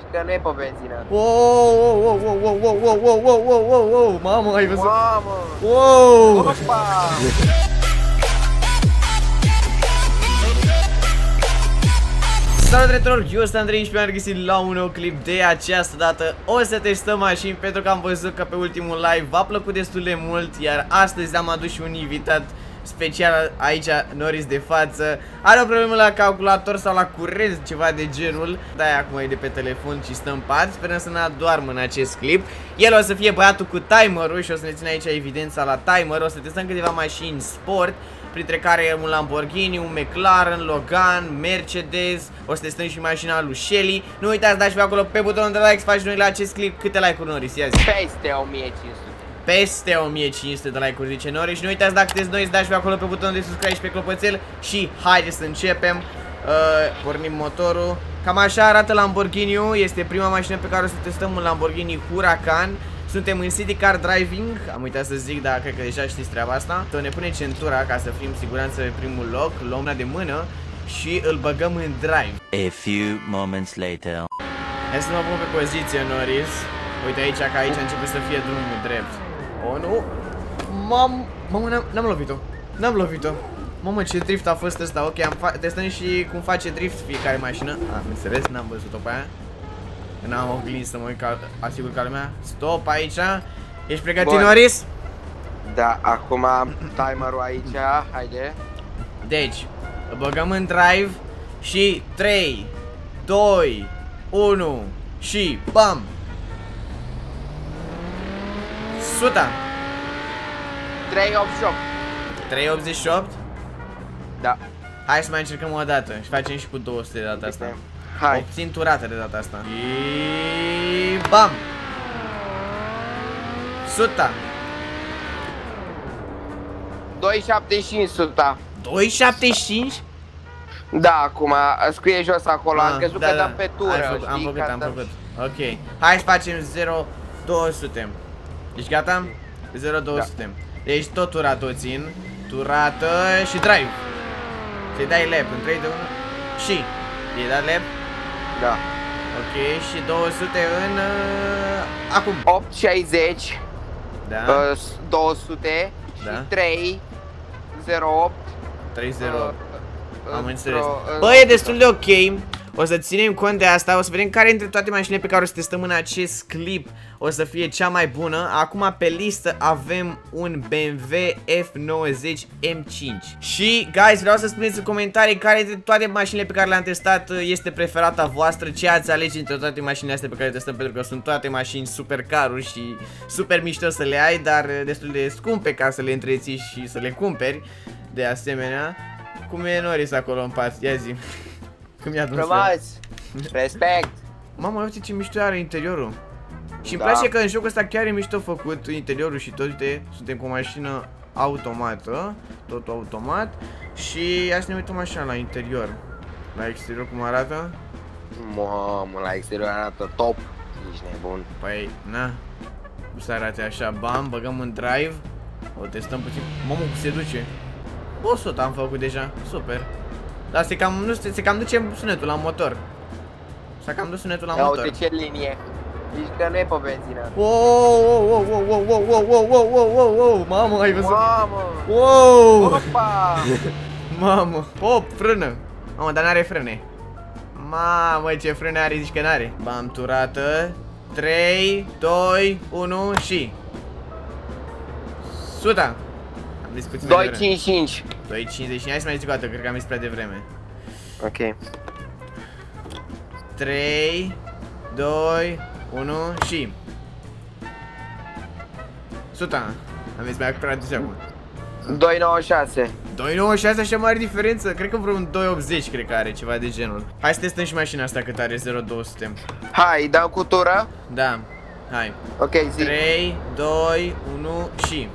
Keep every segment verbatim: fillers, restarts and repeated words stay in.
că nu e pe benzină. Wow, wow, wow, wow, wow, wow, wow, wow, wow, wow, wow, wow, mamă, ai văzut? Mamă! Wow! Opa! Salut retrol, eu sunt Andrei și mi-am găsit la un nou clip. De această dată o să testăm mașini, pentru că am văzut că pe ultimul live v-a plăcut destul de mult. Iar astăzi am adus și un invitat special aici, Norris de față. Are o problemă la calculator sau la curent, ceva de genul. De-aia acum e de pe telefon și stă în pat. Sperăm să ne adoarmă în acest clip. El o să fie băiatul cu timerul și o să ne țină aici evidența la timer. O să testăm câteva mașini sport, printre care un Lamborghini, un McLaren, Logan, Mercedes. O să testăm și mașina lui Shelly. Nu uitați, dați și acolo pe butonul de like să faci noi la acest clip. Câte like-uri, Norris? Ia zi. Peste o mie cinci sute. Peste o mie cinci sute de like-uri, zice Norris. Și nu uitați, dacă sunteți noi, să dați și acolo pe butonul de subscribe și pe clopoțel. Și haideți să începem. uh, Pornim motorul. Cam așa arată Lamborghini-ul. Este prima mașină pe care o să testăm, un Lamborghini Huracan. Suntem în City Car Driving. Am uitat să zic, dar cred că deja știți treaba asta. Să ne punem centura ca să fim siguranță pe primul loc. Luăm una de mână și îl băgăm în drive. A few moments later. Hai să mă pun pe poziție, Norris. Uite aici, că aici începe să fie drumul drept. Oh, nu. Mam... Mamă, n-am lovit-o. N-am lovit-o. Mamă, ce drift a fost ăsta. Ok, am testăm și cum face drift fiecare mașină. Am înțeles, n-am văzut-o pe aia. N-am oglins să mă uit, ca, asigur ca lumea. Stop aici. Ești pregătit, Bun. Norris? Da, acum am timerul aici. Haide. Deci, îl băgăm în drive. Și trei, doi, unu și bam! Suta! trei optzeci și opt. trei optzeci și opt? Da. Hai să mai încercăm o dată și facem și cu două sute de data asta. Hai. Obțin turată de data asta. Și bam! Suta! doi șaptezeci și cinci suta. doi șaptezeci și cinci? Da, acum scrie jos acolo. Am crezut da, că da. dăm pe tură. Am, făcut, am făcut, am făcut. Ok. Hai să facem zero două sute. Ești gata? zero două sute. Da. Deci tot turată o țin. Turată și drive. Să-i dai lap în trei, doi, unu. Și i-ai dat lap? Da. Ok, și două sute în... Uh, acum. opt șaizeci. Da. Uh, două sute. Da. Și trei zero opt. trei zero opt. Uh, Am uh, înțeles. uh, Bă, e destul de ok. O să ținem cont de asta. O să vedem care dintre toate mașinile pe care o să testăm în acest clip o să fie cea mai bună. Acum pe listă avem un B M W F nouăzeci M cinci. Și, guys, vreau să spuneți în comentarii care dintre toate mașinile pe care le-am testat este preferata voastră. Ce ați alege dintre toate mașinile astea pe care le testăm, pentru că sunt toate mașini super caruri și super mișto să le ai, dar destul de scumpe ca să le întreții și să le cumperi. De asemenea, cum e Norris acolo în pat? Ia zi. Cum i-a dus? Respect. Mamă, uite ce mișto are interiorul. Și îmi Da. place că în jocul ăsta chiar e mișto făcut interiorul și tot. Uite, suntem cu o mașină automată. Totul automat. Și hai să ne uităm așa la interior. La exterior cum arată. Mamă, la exterior arată top. Ești nebun. Păi, na. Cum să arate așa, bam, băgăm în drive. O testăm puțin. Mamă, cum se duce. o sută am făcut deja, super. Dar se cam, nu, se, se cam duce sunetul la motor. S-a cam dus sunetul la Ia motor. uite ce linie. Zici că nu e pe benzină. Wow, wow, wow, wow, wow, wow, wow, wow, wow, wow, wow, mamă, ai văzut? Mamă! Wow! Opa! Mamă, hop, frână. Mamă, dar n-are frâne. Mamă, ce frâne are, zici că n-are. Bam, turată. trei, doi, unu și suta. Am zis puțin doi cincizeci și cinci. doi cincizeci și cinci, hai să mai zic o dată, cred că am zis prea devreme. Ok. trei, doi, unu și suta. Am zis mai prea dus acum. doi nouăzeci și șase. doi nouăzeci și șase, așa mare diferență? Cred că vreun doi optzeci cred că are, ceva de genul. Hai să testăm și mașina asta cât are, zero două sute. Hai, dăm cu tură? Da, hai. Ok, zi. trei, doi, unu și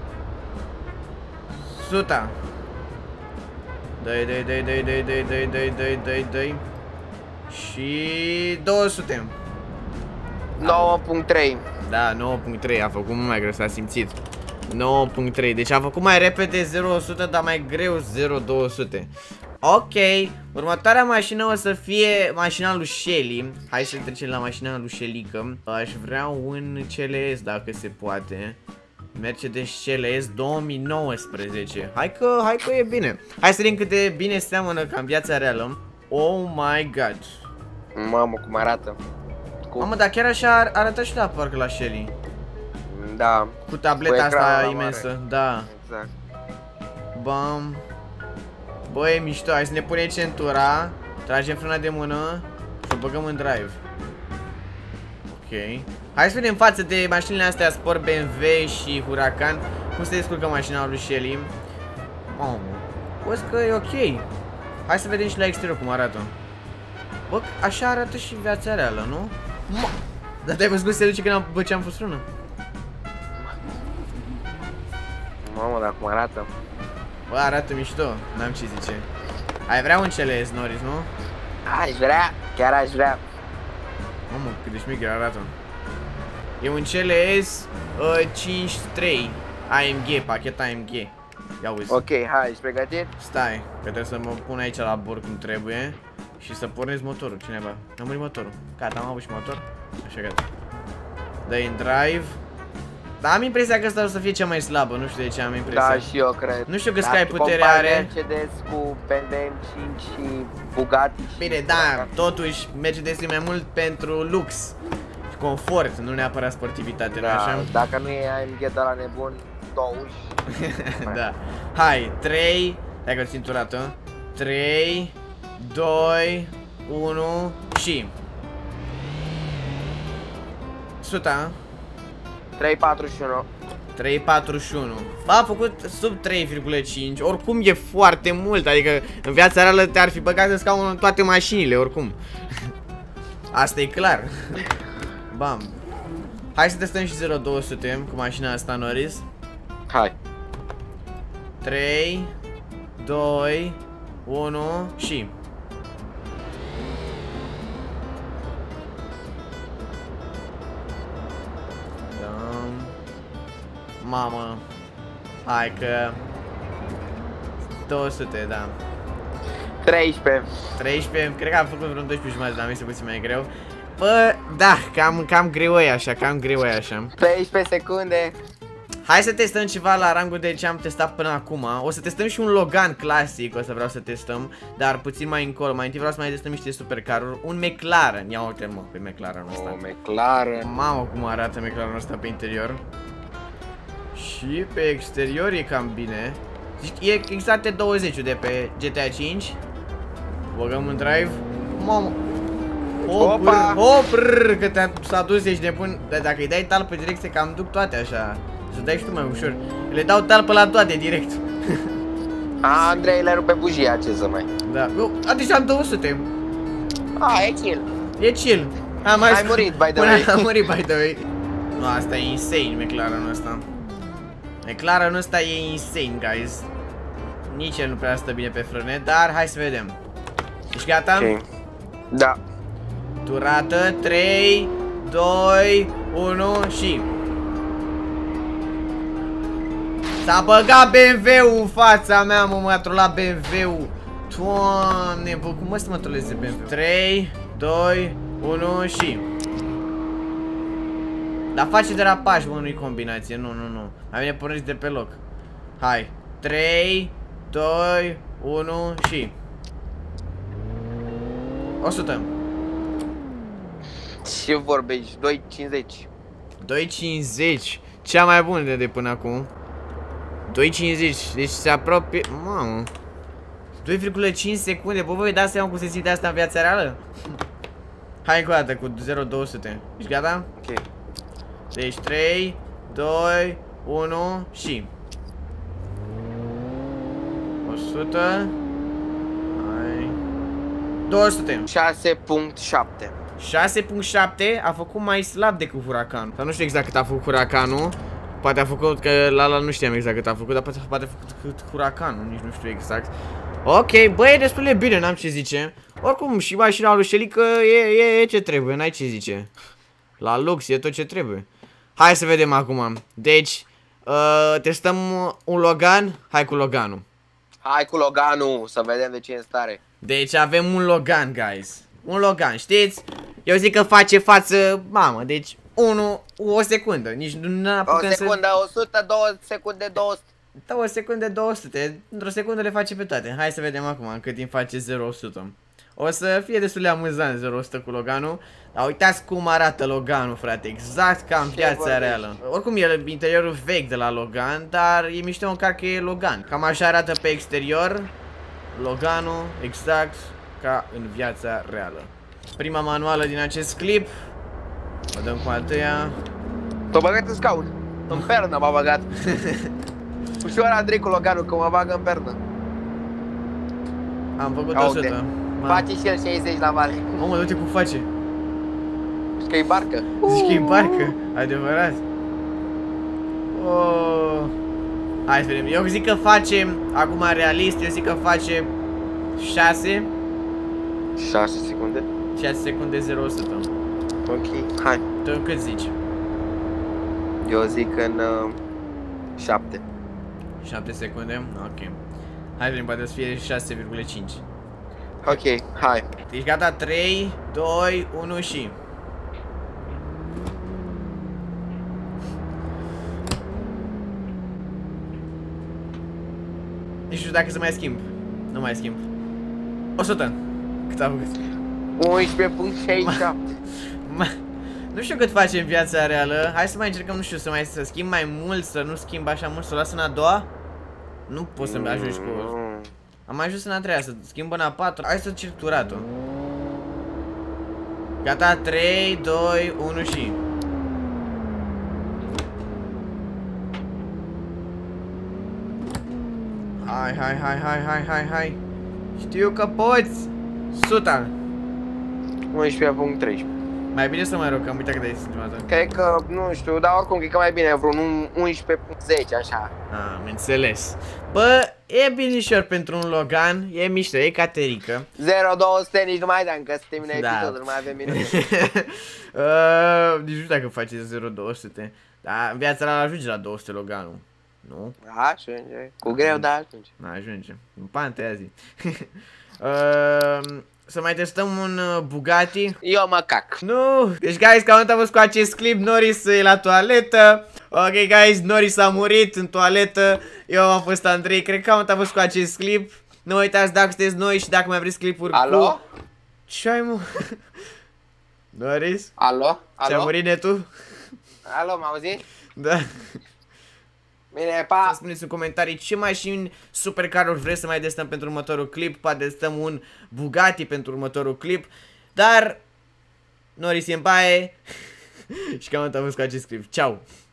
suta. Dai, dai, dai, dai, dai, dai, dai, dai, dai, dai, dai. Și două sute. nouă virgulă trei. Da, nouă virgulă trei, a făcut mult mai greu, s-a simțit. nouă virgulă trei, deci a făcut mai repede zero la sută, dar mai greu zero două sute. Ok, Următoarea mașină o să fie mașina lui Shelly. Hai să trecem la mașina lui Shelly. Aș vrea un C L S dacă se poate. Mercedes C L S două mii nouăsprezece. Hai că, hai că e bine. Hai să vedem cât de bine seamănă ca în viața reală. Oh my god. Mamă, cum arată. Cum? Mamă, dar chiar așa ar arăta și la parcă la Shelly. Da. Cu tableta Cu asta ecranul imensă, mare. da. Exact. Bam. Bă, e mișto, hai să ne punem centura. Tragem frâna de mână și o băgăm în drive. Ok. Hai să vedem față de mașinile astea sport B M W și Huracan cum se descurcă mașina lui Shelly. Mamă, bă, că e ok. Hai să vedem și la exterior cum arată. Bă, așa arată și viața reală, nu? Ma. Dar te-ai văzut cum se duce când am, bă, ce am fost frână? Mamă, dar cum arată. Bă, arată mișto, n-am ce zice. Ai vrea un C L S, Norris, nu? Aș vrea, chiar aș vrea. Mamă, cât de șmecher arată. E un C L S uh, cinci trei A M G, pachet A M G. Ia uzi. Ok, hai, ești pregătit? Stai, că trebuie să mă pun aici la bord cum trebuie. Și să pornesc motorul, cineva. Am murit motorul. Gata, am avut și motor. Așa, gata. Dă-i în drive. Dar am impresia că asta o să fie cea mai slabă, nu știu de ce am impresia. Da, și eu cred. Nu știu că Dacă Sky putere are. Mercedes cu B M W M cinci și Bugatti și Bine, da, totuși Mercedes e mai mult pentru lux și confort, nu neapărat sportivitate, da, așa? Dacă nu e A M G de la nebun, douăzeci. Da. Hai, trei, hai că țin turată. trei, doi, unu și suta. trei patruzeci și unu. trei patruzeci și unu. A făcut sub trei virgulă cinci. Oricum e foarte mult. Adică în viața reală te-ar fi băgat în scaun în toate mașinile, oricum. Asta e clar. Bam. Hai să testăm și zero două sute cu mașina asta, Norris. Hai. trei, doi, unu și dăm. Mamă. Hai că două sute, da. treisprezece. treisprezece, cred că am făcut vreun doisprezece jumătate, dar mi se puțin mai greu. Bă, da, cam, cam greu e așa, cam greu e așa. treisprezece secunde. Hai să testăm ceva la rangul de ce am testat până acum. O să testăm și un Logan clasic, o să vreau să testăm, dar puțin mai încolo. Mai întâi vreau să mai testăm niște supercaruri. Un McLaren, ia uite mă pe McLarenul ăsta. O McLaren. Mamă cum arată McLarenul ăsta pe interior. Și pe exterior e cam bine. E exact douăzeci de pe G T A cinci. Băgăm în drive. Mamă. Hopr, hopr, că s-a dus, ești nebun. Dar dacă îi dai talpă direct, se cam duc toate așa. Să dai și tu mai ușor. Le dau talpă la toate direct. A, Andrei le rupe bujia, ce să mai. Da. A, deja am două sute. A, e chill. E chill. Am Ai murit, by the way. Am murit, by the way. Nu, asta e insane, McLarenul ăsta. McLarenul ăsta e insane, guys. Nici el nu prea stă bine pe frâne, dar hai să vedem. Ești gata? Okay. Da. Durată trei, doi, unu și s-a băgat B M W-ul în fața mea, mă, m-a trolat B M W-ul. Doamne, bă, cum mă să mă troleze B M W? trei, doi, unu și dar face derapaj, bă, nu-i combinație, nu, nu, nu. Mai bine porniți de pe loc. Hai, trei, doi, unu și o sută. Ce vorbești? doi cincizeci. doi cincizeci. Cea mai bună de, de până acum. doi cincizeci. Deci se apropie. Mamă. doi virgulă cinci secunde. Bă, voi dați seama cum se simte asta în viața reală? Hai încă o dată cu zero două sute. Ești gata? Ok. Deci trei, doi, unu și o sută. Hai. două sute. șase virgulă șapte. șase virgulă șapte a făcut mai slab decât Huracanul. Dar nu știu exact cât a făcut Huracanul. Poate a făcut, că la la nu știam exact cât a făcut, dar poate, poate a făcut cât Huracanul, nici nu știu exact. Ok, bă, e destul de bine, n-am ce zice. Oricum, și mașina lui Shelly că e, e, e ce trebuie, n-ai ce zice. La lux e tot ce trebuie. Hai să vedem acum. Deci, uh, testăm un Logan. Hai cu Loganul. Hai cu Loganul, să vedem de ce e în stare. Deci avem un Logan, guys. Un Logan, știți? Eu zic că face față, mamă, deci unu, o secundă, nici nu apucăm O secundă, să... o sută, două secunde, două sute. Da, o secundă, două sute, într-o secundă le face pe toate. Hai să vedem acum în cât timp face zero la sută. O să fie destul de amuzant zero la sută cu Loganul. Dar uitați cum arată Loganul, frate, exact ca în viața reală. Oricum e interiorul vechi de la Logan, dar e mișto măcar că e Logan. Cam așa arată pe exterior Loganul, exact ca în viața reală. Prima manuală din acest clip. O dăm cu a doua. T-o băgat în scaun. În pernă m-a băgat. Ușor Andrei cu Loganul, că mă bagă în pernă. Am făcut o sută. Face și el șaizeci la vale. Omă, uite cum face. Zici că e barcă. Zici că e barcă, adevărat. Oh. Hai să vedem. Eu zic că face, acum realist, eu zic că face șase. șase secunde. șase secunde zero la sută. Ok, hai. Tu cât zici? Eu zic în uh, șapte. șapte secunde? Ok. Hai să vedem, poate să fie șase virgulă cinci. Ok, hai. Ești gata? trei, doi, unu și... Nu știu dacă să mai schimb. Nu mai schimb. o sută. Cât am făcut? unsprezece virgulă șaizeci și șapte. Nu știu cât face în viața reală. Hai să mai încercăm, nu știu, să mai să schimb mai mult, să nu schimb așa mult, să o las în a doua. Nu poți să-mi ajungi cu... Am ajuns în a treia, să schimb în a patru. Hai să cer turatul. Gata, trei, doi, unu și... Hai, hai, hai, hai, hai, hai, hai. Știu că poți. Suta. unsprezece virgulă treisprezece. Mai bine să mai rog, am uitat că de-ai stimată. Cred că, nu știu, dar oricum cred că mai bine vreun unsprezece virgulă zece, așa. Am înțeles. Bă, e binișor pentru un Logan, e mișto, e caterică. zero două sute nici nu mai dăm, că se termină Da. episodul, nu mai avem minute. uh, nici nu știu dacă face zero două sute. Dar în viața la ajunge la două sute Loganul. Nu? Ajunge. Cu greu, dar ajunge. Nu ajunge. În pante azi. uh, Să mai testăm un uh, Bugatti. Eu mă cac. Nu! Deci, guys, cam atât am fost cu acest clip. Norris e la toaletă. Ok, guys, Norris a murit în toaletă. Eu am fost Andrei. Cred că cam atât am fost cu acest clip. Nu uitați dacă sunteți noi și dacă mai vreți clipuri. Alo? Cu... Ce ai, mă? Norris? Alo? Ți-a Alo? murit netul? Alo, m-auzi? Da. Bine, pa! Să spuneți în comentarii ce mașini supercaruri vreți să mai testăm pentru următorul clip. Poate testăm un Bugatti pentru următorul clip. Dar Norris e în baie. Și cam atât am fost cu acest clip. Ciao!